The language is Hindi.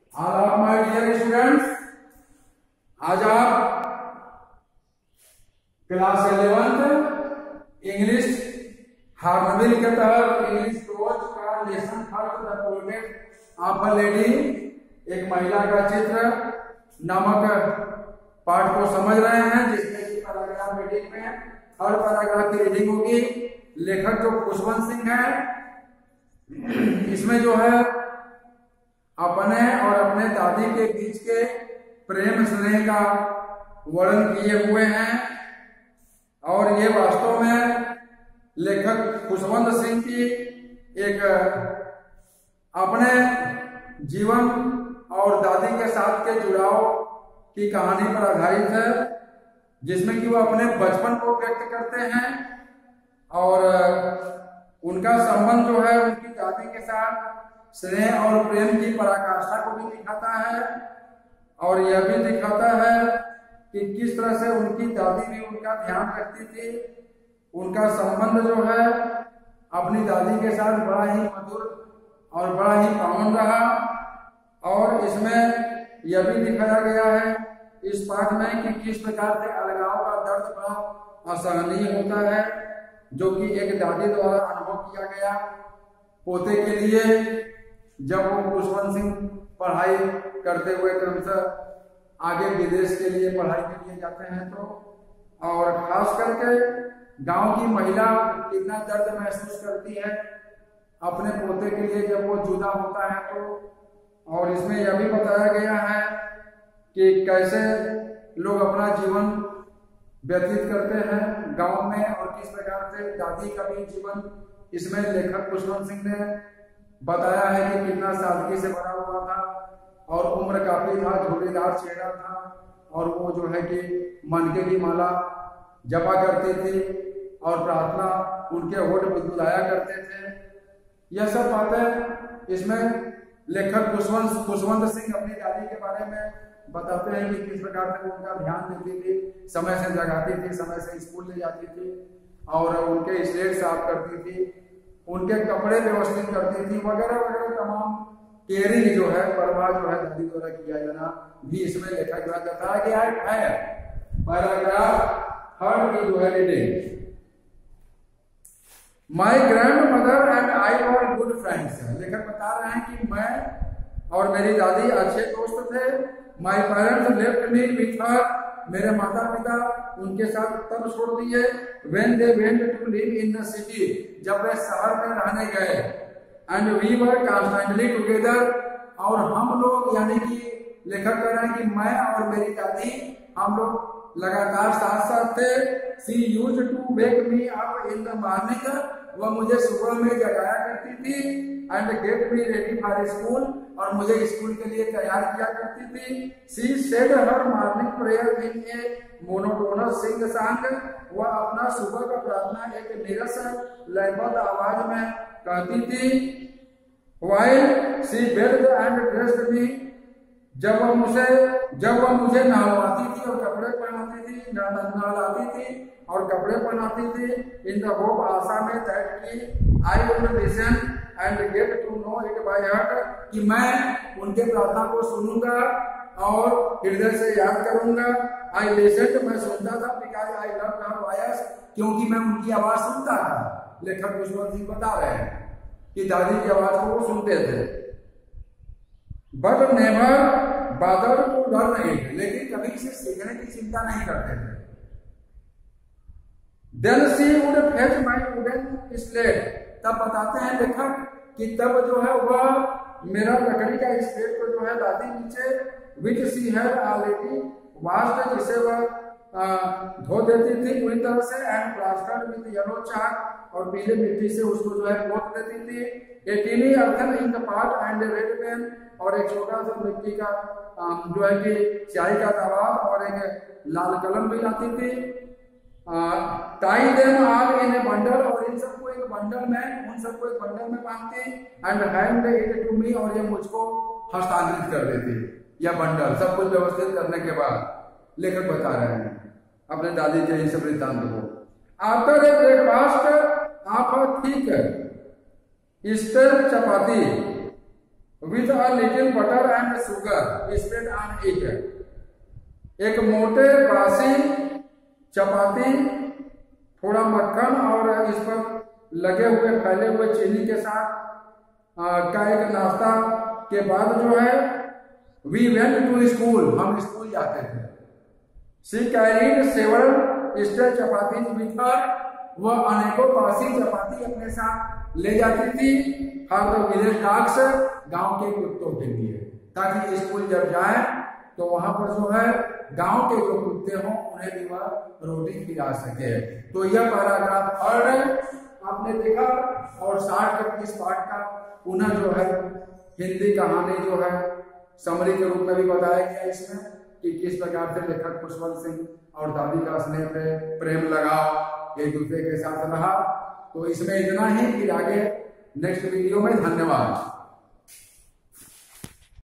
All of my dear students, आज आप क्लास 11th इंग्लिश हार्मोनिल के तहत इंग्लिश कोर्स का lesson first the portrait of a lady, एक महिला का चित्र नामक पाठ को समझ रहे हैं, जिसमें कि पैराग्राफ रीडिंग में हर पैराग्राफ की रीडिंग होगी। लेखक जो खुशवंत सिंह है, इसमें जो है अपने और अपने दादी के बीच के प्रेम स्नेह का वर्णन किए हुए हैं और ये वास्तव में लेखक खुशवंत सिंह की एक अपने जीवन और दादी के साथ के जुड़ाव की कहानी पर आधारित है, जिसमें कि वो अपने बचपन को व्यक्त करते हैं और उनका संबंध जो है उनकी दादी के साथ स्नेह और प्रेम की पराकाष्ठा को भी दिखाता है और यह भी दिखाता है कि किस तरह से उनकी दादी भी उनका ध्यान रखती थी। उनका संबंध जो है अपनी दादी के साथ बड़ा ही मधुर और बड़ा ही पावन रहा। और इसमें यह भी दिखाया गया है इस पाठ में कि किस प्रकार से अलगाव का दर्द बड़ा असहनीय होता है, जो कि एक दादी द्वारा अनुभव किया गया पोते के लिए जब वो खुशवंत सिंह पढ़ाई करते हुए क्रमशः आगे विदेश के लिए पढ़ाई के लिए जाते हैं तो, और खास करके गांव की महिला कितना दर्द महसूस करती है अपने पोते के लिए जब वो जुदा होता है तो। और इसमें यह भी बताया गया है कि कैसे लोग अपना जीवन व्यतीत करते हैं गांव में और किस प्रकार से दादी का भी जीवन इसमें लेखक खुशवंत सिंह ने बताया है कि कितना सादगी से भरा हुआ था और उम्र काफी था, झोलेदार चेहरा था और वो जो है कि मनके की माला जपा करती थी और प्रार्थना उनके होठ बुदबुदाया करते थे। यह सब बातें इसमें लेखक खुशवंत सिंह अपनी दादी के बारे में बताते हैं कि किस प्रकार से उनका ध्यान देती थी, समय से जगाती थी, समय से स्कूल ले जाती थी और उनके स्लेट साफ करती थी, उनके कपड़े व्यवस्थित करती थी, वगैरह वगैरह तमाम केयरिंग जो है परवाह जो है दादी द्वारा किया जाना भी इसमें लेखक द्वारा बताया गया है। पैराग्राफ थर्ड की जो है reading, my grandmother and I were good friends. लेखक बता रहे हैं कि मैं और मेरी दादी अच्छे दोस्त थे। My parents left me with her, मेरे माता पिता उनके साथ तब छोड़ दिए। When they went to live in the city, जब वे शहर में रहने गए। And we were constantly together, और हम लोग यानी कि लेखक कह रहे हैं कि मैं और मेरी दादी हम लोग लगातार साथ साथ थे। She used to wake me up in the morning, वह मुझे सुबह में जगाया करती थी। And get me ready for school, और मुझे स्कूल के लिए तैयार किया करती थी। She said her morning prayer in a monotonous sing song, वह अपना सुबह का प्रार्थना एक नीरस लयबद्ध आवाज में कहती थी। While she bathed and dressed me, जब वह मुझे नहलाती थी और कपड़े पहनाती थी, नहलाती थी और कपड़े पहनाती थी। इन द होप, आशा में, दैट की I would listen and get to know it by heart, कि मैं उनके प्रार्थना को सुनूंगा और हृदय से याद करूंगा। आई लिसन्ड, मैं सुनता था, because I love her voice, क्योंकि मैं उनकी आवाज सुनता था। लेखक खुशवंत सिंह बता रहे हैं कि दादी की आवाज को वो सुनते थे। But never bother to learn it, लेकिन कभी इसे सीखने की चिंता नहीं करते थे। Then she would fetch my wooden slate, तब बताते हैं लेखक कि तब जो है वह मेरा लकड़ी का स्लेट को जो है दादी नीचे which she had already washed, जिसे वह धो देती थी पूरी तरह से। And plastered with yellow chalk, और पीले मिट्टी से उसको जो है पोत देती थी। A tiny earthen in the pot and red pen, और एक छोटा सा मिट्टी का जो है कि स्याही का तालाब और एक लाल कलम भी लाती थी। Tie them all in a bundle, और इन सबको एक बंडल में, उन सबको एक बंडल में बांधती। And hand it to me, और ये मुझको हस्तांतरित कर देती। यह बंडल सब कुछ व्यवस्थित करने के बाद लेखक बता रहे हैं अपने दादी के इन सब वृत्तांत को। After a breakfast of thick stale chapati, with a little butter and sugar spread on it. एक मोटे बासी चपाती, थोड़ा मक्खन और इस पर लगे हुए फैले हुए चीनी के साथ का एक नाश्ता के बाद जो है वी वेंट टू स्कूल, हम स्कूल जाते थे। She carried several stale chapati with her, वह अनेकों बासी चपाती अपने साथ ले जाती थी हर द विलेज डॉग्स, गांव के कुत्तों के लिए, ताकि स्कूल जब जाए तो वहां पर जो है गांव के जो कुत्ते हों उन्हें भी वह रोटी खिला सके। तो यह पैराग्राफ थर्ड आपने देखा, और 60 का इस पाठ का पुनः जो है हिंदी कहानी जो है समरी के रूप में भी बताया गया इसमें कि किस प्रकार से लेखक खुशवंत सिंह और दादी का स्नेह पे प्रेम लगाव एक दूसरे के साथ रहा। तो इसमें इतना ही, फिर आगे नेक्स्ट वीडियो में। धन्यवाद।